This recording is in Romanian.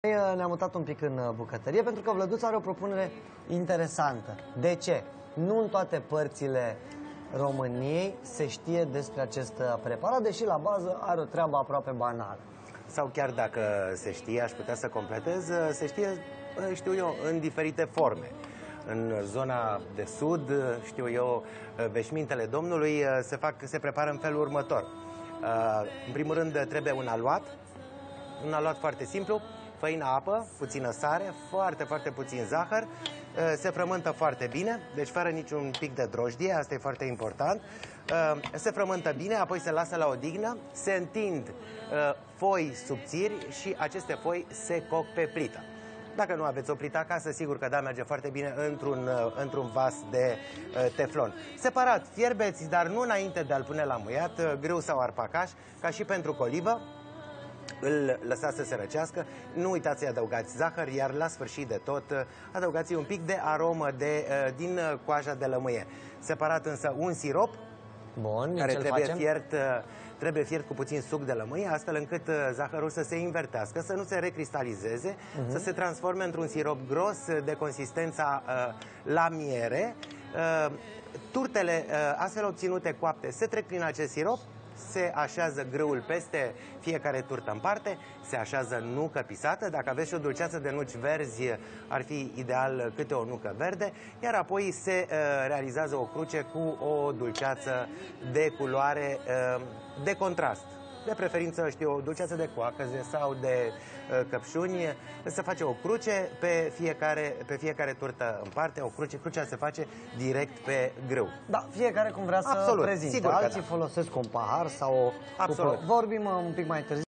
Ne-am mutat un pic în bucătărie pentru că Vlăduț are o propunere interesantă. De ce? Nu în toate părțile României se știe despre acest preparat, deși la bază are o treabă aproape banală. Sau chiar dacă se știe, aș putea să completez, se știe, știu eu, în diferite forme. În zona de sud, știu eu, veșmintele Domnului se prepară în felul următor. În primul rând trebuie un aluat foarte simplu, făină, apă, puțină sare, foarte puțin zahăr, se frământă foarte bine, deci fără niciun pic de drojdie, asta e foarte important. Se frământă bine, apoi se lasă la odihnă, se întind foi subțiri și aceste foi se coc pe plită. Dacă nu aveți o plită acasă, sigur că da, merge foarte bine într-un vas de teflon. Separat, fierbeți, dar nu înainte de a-l pune la muiat, grâu sau arpacaș, ca și pentru colivă. Îl lăsați să se răcească, nu uitați să-i adăugați zahăr, iar la sfârșit de tot adăugați un pic de aromă din coaja de lămâie. Separat însă un sirop care trebuie fiert cu puțin suc de lămâie, astfel încât zahărul să se invertească, să nu se recristalizeze, să se transforme într-un sirop gros de consistența la miere. Turtele astfel obținute coapte se trec prin acest sirop, se așează grâul peste fiecare turtă în parte, se așează nucă pisată, dacă aveți și o dulceață de nuci verzi, ar fi ideal câte o nucă verde, iar apoi se realizează o cruce cu o dulceață de culoare de contrast. De preferință, știu, o dulceață de coacăze sau de căpșuni. Se face o cruce pe fiecare turtă în parte. Crucea se face direct pe grâu. Da, fiecare cum vrea să prezinte. Alții folosesc un pahar sau o cupă. Vorbim un pic mai târziu.